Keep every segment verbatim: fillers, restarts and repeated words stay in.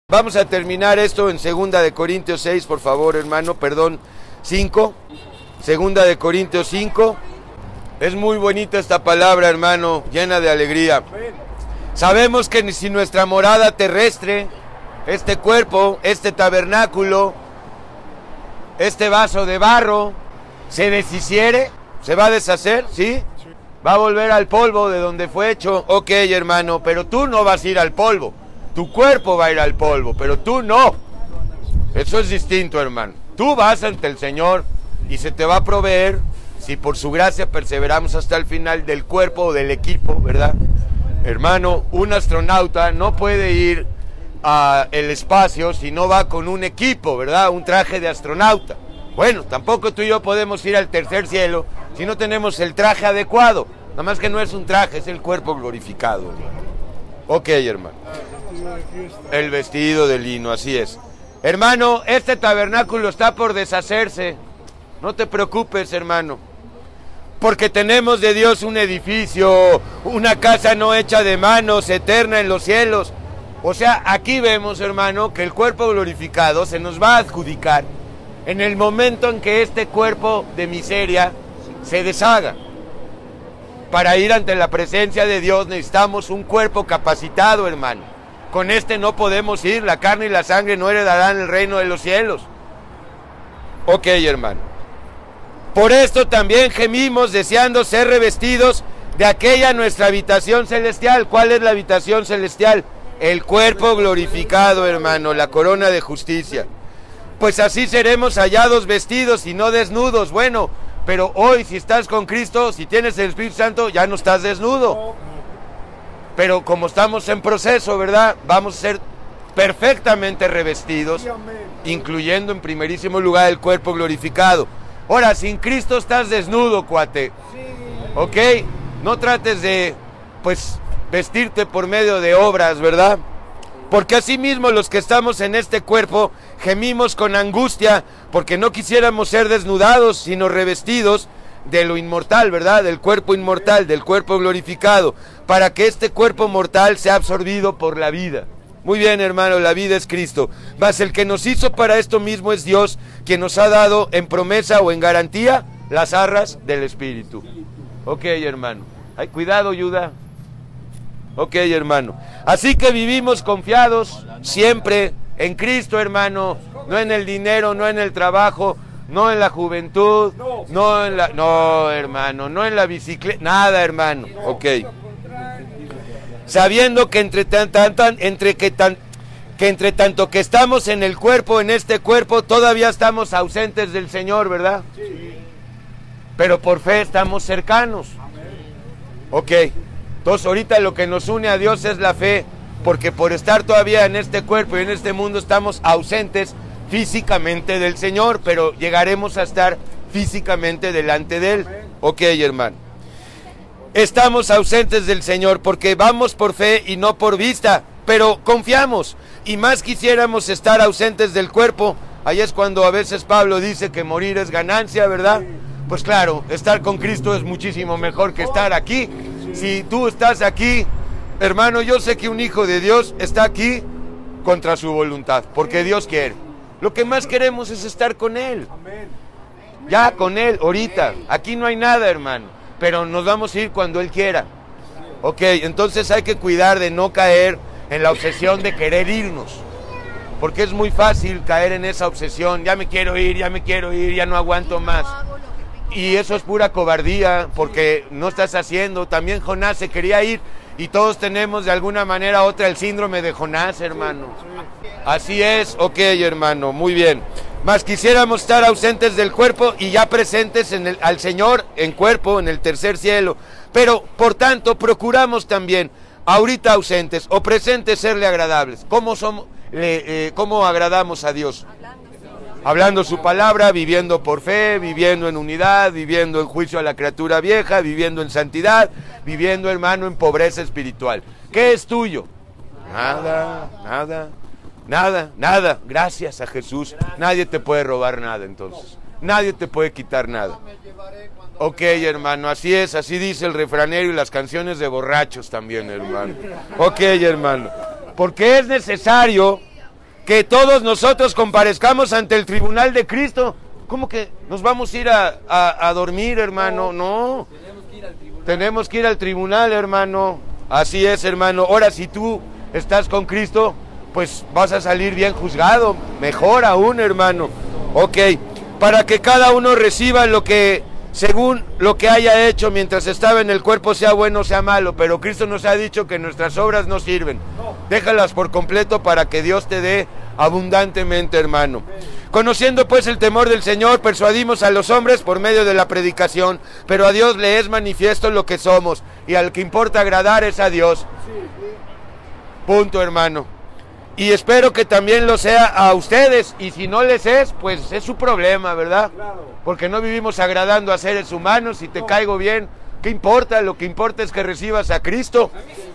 Vamos a terminar esto en segunda de Corintios seis, por favor, hermano, perdón, cinco. segunda de Corintios cinco. Es muy bonita esta palabra, hermano, llena de alegría. Sabemos que si nuestra morada terrestre, este cuerpo, este tabernáculo, este vaso de barro, se deshiciere, se va a deshacer, ¿sí? Va a volver al polvo de donde fue hecho. Ok, hermano, pero tú no vas a ir al polvo. Tu cuerpo va a ir al polvo, pero tú no. Eso es distinto, hermano. Tú vas ante el Señor y se te va a proveer, si por su gracia perseveramos hasta el final, del cuerpo o del equipo, ¿verdad? Hermano, un astronauta no puede ir al espacio si no va con un equipo, ¿verdad? Un traje de astronauta. Bueno, tampoco tú y yo podemos ir al tercer cielo si no tenemos el traje adecuado. Nada más que no es un traje, es el cuerpo glorificado, hermano. Ok, hermano. El vestido de lino, así es. Hermano, este tabernáculo está por deshacerse. No te preocupes, hermano. Porque tenemos de Dios un edificio, una casa no hecha de manos, eterna en los cielos. O sea, aquí vemos, hermano, que el cuerpo glorificado se nos va a adjudicar en el momento en que este cuerpo de miseria se deshaga. Para ir ante la presencia de Dios necesitamos un cuerpo capacitado, hermano. Con este no podemos ir, la carne y la sangre no heredarán el reino de los cielos. Ok, hermano. Por esto también gemimos deseando ser revestidos de aquella nuestra habitación celestial. ¿Cuál es la habitación celestial? El cuerpo glorificado, hermano, la corona de justicia. Pues así seremos hallados vestidos y no desnudos. Bueno, pero hoy si estás con Cristo, si tienes el Espíritu Santo, ya no estás desnudo. Pero como estamos en proceso, ¿verdad? Vamos a ser perfectamente revestidos, incluyendo en primerísimo lugar el cuerpo glorificado. Ahora, sin Cristo estás desnudo, cuate. ¿Ok? No trates de, pues, vestirte por medio de obras, ¿verdad? Porque asimismo los que estamos en este cuerpo gemimos con angustia porque no quisiéramos ser desnudados, sino revestidos de lo inmortal, ¿verdad? Del cuerpo inmortal, del cuerpo glorificado, para que este cuerpo mortal sea absorbido por la vida. Muy bien, hermano, la vida es Cristo. Mas el que nos hizo para esto mismo es Dios, quien nos ha dado en promesa o en garantía las arras del Espíritu. Ok, hermano. Ay, cuidado, Yuda. Ok, hermano. Así que vivimos confiados siempre en Cristo, hermano. No en el dinero, no en el trabajo, no en la juventud, no en la... No, hermano, no en la bicicleta, nada, hermano. Ok. Sabiendo que entre tan, tan, tan, entre que tan, que entre tanto que estamos en el cuerpo, en este cuerpo, todavía estamos ausentes del Señor, ¿verdad? Pero por fe estamos cercanos. Ok. Entonces ahorita lo que nos une a Dios es la fe, porque por estar todavía en este cuerpo y en este mundo estamos ausentes físicamente del Señor, pero llegaremos a estar físicamente delante de Él. Ok, hermano. Estamos ausentes del Señor porque vamos por fe y no por vista, pero confiamos, y más quisiéramos estar ausentes del cuerpo. Ahí es cuando a veces Pablo dice que morir es ganancia, ¿verdad? Pues claro, estar con Cristo es muchísimo mejor que estar aquí. Si tú estás aquí, hermano, yo sé que un hijo de Dios está aquí contra su voluntad, porque Dios quiere. Lo que más queremos es estar con Él. Ya con Él, ahorita. Aquí no hay nada, hermano, pero nos vamos a ir cuando Él quiera. Ok, entonces hay que cuidar de no caer en la obsesión de querer irnos, porque es muy fácil caer en esa obsesión. Ya me quiero ir, ya me quiero ir, ya no aguanto más. Y eso es pura cobardía, porque no estás haciendo. También Jonás se quería ir, y todos tenemos de alguna manera u otra el síndrome de Jonás, hermano. Así es, ok, hermano, muy bien. Mas quisiéramos estar ausentes del cuerpo y ya presentes en el, al Señor en cuerpo, en el tercer cielo. Pero, por tanto, procuramos también, ahorita ausentes o presentes, serle agradables. ¿Cómo, somos, le, eh, cómo agradamos a Dios? Hablando su palabra, viviendo por fe, viviendo en unidad, viviendo en juicio a la criatura vieja, viviendo en santidad, viviendo, hermano, en pobreza espiritual. ¿Qué es tuyo? Nada, nada, nada, nada. Gracias a Jesús. Nadie te puede robar nada, entonces. Nadie te puede quitar nada. Ok, hermano, así es, así dice el refranero y las canciones de borrachos también, hermano. Ok, hermano. Porque es necesario que todos nosotros comparezcamos ante el tribunal de Cristo. ¿Cómo que nos vamos a ir a, a, a dormir, hermano? No. Tenemos que ir al tribunal. Tenemos que ir al tribunal, hermano. Así es, hermano. Ahora, si tú estás con Cristo, pues vas a salir bien juzgado. Mejor aún, hermano. Ok. Para que cada uno reciba lo que, según lo que haya hecho mientras estaba en el cuerpo, sea bueno o sea malo. Pero Cristo nos ha dicho que nuestras obras no sirven. Déjalas por completo para que Dios te dé abundantemente, hermano. Conociendo pues el temor del Señor, persuadimos a los hombres por medio de la predicación, pero a Dios le es manifiesto lo que somos, y al que importa agradar es a Dios. Punto, hermano. Y espero que también lo sea a ustedes, y si no les es, pues es su problema, ¿verdad? Porque no vivimos agradando a seres humanos. Si te caigo bien, ¿qué importa? Lo que importa es que recibas a Cristo.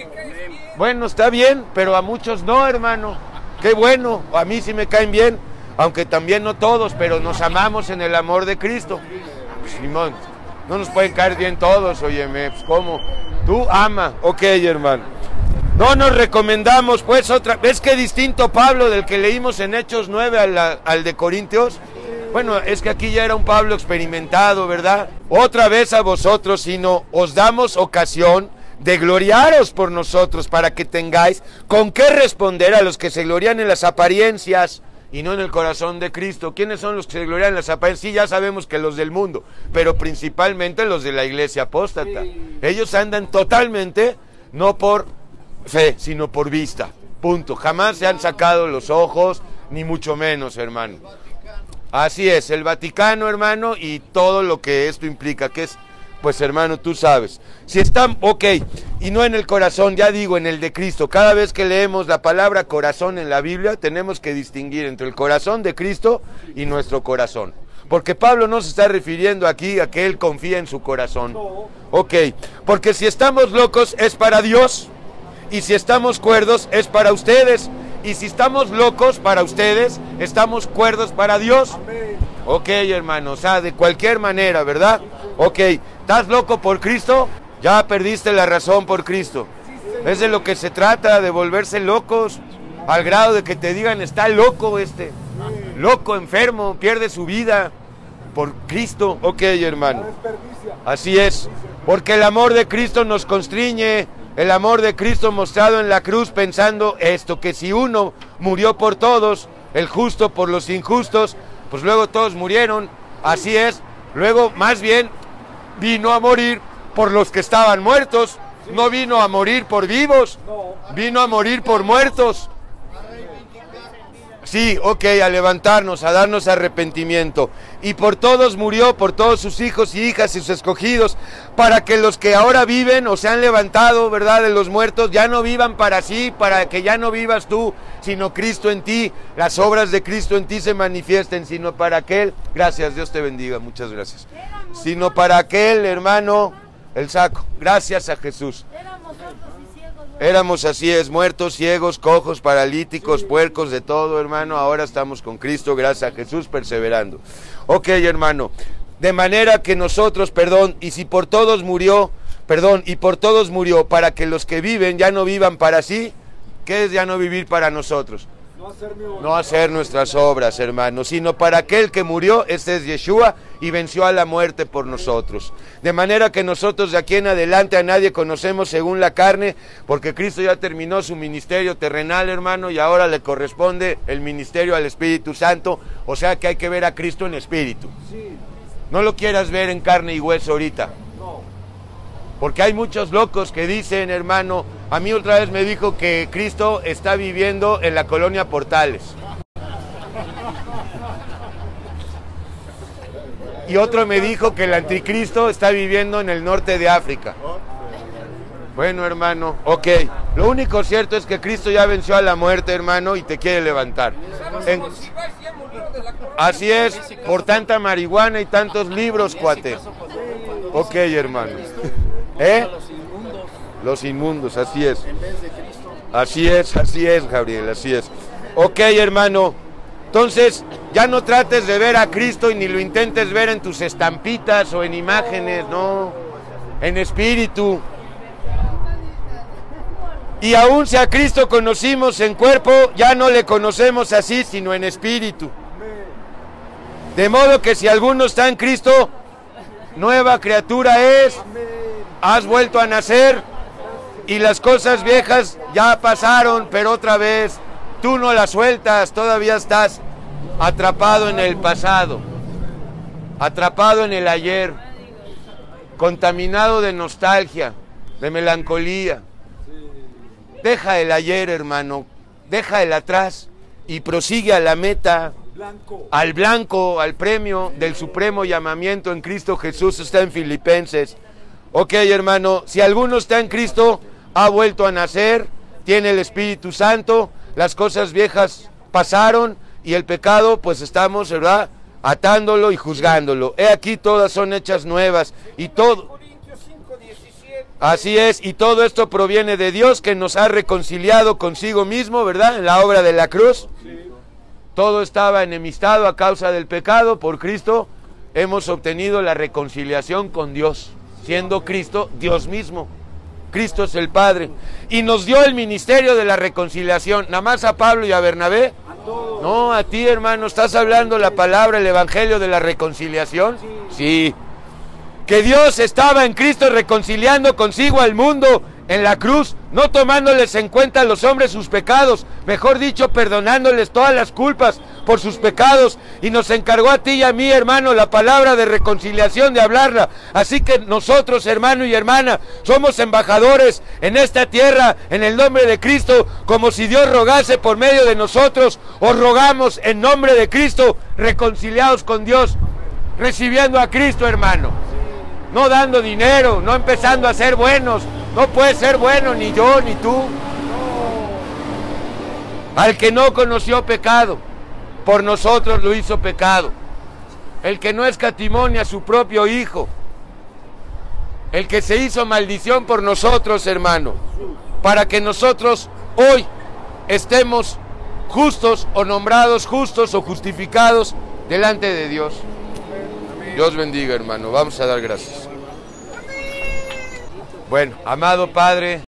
Bueno, está bien, pero a muchos no, hermano. Qué bueno, a mí sí me caen bien, aunque también no todos, pero nos amamos en el amor de Cristo. Pues, Simón, no nos pueden caer bien todos, óyeme, pues ¿cómo? Tú ama, ok, hermano. No nos recomendamos, pues, otra. ¿Ves qué distinto Pablo del que leímos en Hechos nueve al, al de Corintios? Bueno, es que aquí ya era un Pablo experimentado, ¿verdad? Otra vez a vosotros, sino os damos ocasión de gloriaros por nosotros, para que tengáis con qué responder a los que se glorían en las apariencias y no en el corazón de Cristo. ¿Quiénes son los que se glorían en las apariencias? Sí, ya sabemos que los del mundo, pero principalmente los de la iglesia apóstata. Ellos andan totalmente, no por fe, sino por vista. Punto. Jamás se han sacado los ojos, ni mucho menos, hermano. Así es, el Vaticano, hermano, y todo lo que esto implica, que es, pues, hermano, tú sabes. Si están, ok, y no en el corazón, ya digo, en el de Cristo. Cada vez que leemos la palabra corazón en la Biblia, tenemos que distinguir entre el corazón de Cristo y nuestro corazón. Porque Pablo no se está refiriendo aquí a que él confía en su corazón. Ok, porque si estamos locos es para Dios, y si estamos cuerdos es para ustedes, y si estamos locos para ustedes, estamos cuerdos para Dios. Ok, hermano, o sea, de cualquier manera, ¿verdad? Ok, ¿estás loco por Cristo? Ya perdiste la razón por Cristo. Es de lo que se trata, de volverse locos, al grado de que te digan, está loco este, loco, enfermo, pierde su vida por Cristo. Ok, hermano, así es, porque el amor de Cristo nos constriñe, el amor de Cristo mostrado en la cruz, pensando esto, que si uno murió por todos, el justo por los injustos, pues luego todos murieron. Así es, luego más bien vino a morir por los que estaban muertos, no vino a morir por vivos, vino a morir por muertos. Sí, ok, a levantarnos, a darnos arrepentimiento. Y por todos murió, por todos sus hijos y hijas y sus escogidos, para que los que ahora viven o se han levantado, ¿verdad?, de los muertos, ya no vivan para sí, para que ya no vivas tú, sino Cristo en ti, las obras de Cristo en ti se manifiesten, sino para aquel, gracias, Dios te bendiga, muchas gracias, sino para aquel, hermano, el saco, gracias a Jesús. Éramos, así es, muertos, ciegos, cojos, paralíticos, puercos, de todo, hermano. Ahora estamos con Cristo, gracias a Jesús, perseverando. Ok, hermano, de manera que nosotros, perdón, y si por todos murió, perdón, y por todos murió, para que los que viven ya no vivan para sí. ¿Qué es ya no vivir para nosotros? No hacer, no hacer nuestras obras, hermano, sino para aquel que murió, este es Yeshua, y venció a la muerte por nosotros. De manera que nosotros de aquí en adelante a nadie conocemos según la carne, porque Cristo ya terminó su ministerio terrenal, hermano, y ahora le corresponde el ministerio al Espíritu Santo, o sea que hay que ver a Cristo en espíritu. No lo quieras ver en carne y hueso ahorita. Porque hay muchos locos que dicen, hermano, a mí otra vez me dijo que Cristo está viviendo en la colonia Portales. Y otro me dijo que el anticristo está viviendo en el norte de África. Bueno, hermano, ok. Lo único cierto es que Cristo ya venció a la muerte, hermano, y te quiere levantar. En... Así es, por tanta marihuana y tantos libros, cuate. Ok, hermano. ¿Eh? Los inmundos, así es. Así es, así es, Gabriel, así es. Ok, hermano. Entonces, ya no trates de ver a Cristo y ni lo intentes ver en tus estampitas o en imágenes, no. En espíritu. Y aún si a Cristo conocimos en cuerpo, ya no le conocemos así, sino en espíritu. De modo que si alguno está en Cristo, nueva criatura es, has vuelto a nacer, y las cosas viejas ya pasaron, pero otra vez, tú no las sueltas, todavía estás atrapado en el pasado, atrapado en el ayer, contaminado de nostalgia, de melancolía. Deja el ayer, hermano, deja el atrás y prosigue a la meta, blanco. al blanco, al premio del supremo llamamiento en Cristo Jesús. Está en Filipenses. Ok, hermano, si alguno está en Cristo, ha vuelto a nacer, tiene el Espíritu Santo, las cosas viejas pasaron y el pecado, pues estamos, ¿verdad?, atándolo y juzgándolo. He aquí, todas son hechas nuevas y todo... Así es, y todo esto proviene de Dios, que nos ha reconciliado consigo mismo, ¿verdad?, en la obra de la cruz. Sí. Todo estaba enemistado a causa del pecado. Por Cristo hemos obtenido la reconciliación con Dios, siendo Cristo Dios mismo. Cristo es el Padre. Y nos dio el ministerio de la reconciliación. ¿Nada más a Pablo y a Bernabé? A todos. No, a ti, hermano. ¿Estás hablando la palabra, el evangelio de la reconciliación? Sí. Sí. Que Dios estaba en Cristo reconciliando consigo al mundo en la cruz, no tomándoles en cuenta a los hombres sus pecados, mejor dicho, perdonándoles todas las culpas por sus pecados, y nos encargó a ti y a mí, hermano, la palabra de reconciliación, de hablarla. Así que nosotros, hermano y hermana, somos embajadores en esta tierra, en el nombre de Cristo, como si Dios rogase por medio de nosotros. Os rogamos en nombre de Cristo, reconciliados con Dios, recibiendo a Cristo, hermano. No dando dinero, no empezando a ser buenos. No puede ser bueno ni yo ni tú. Al que no conoció pecado, por nosotros lo hizo pecado. El que no escatimó ni a su propio hijo. El que se hizo maldición por nosotros, hermano. Para que nosotros hoy estemos justos o nombrados justos o justificados delante de Dios. Dios bendiga, hermano. Vamos a dar gracias. Bueno, amado Padre,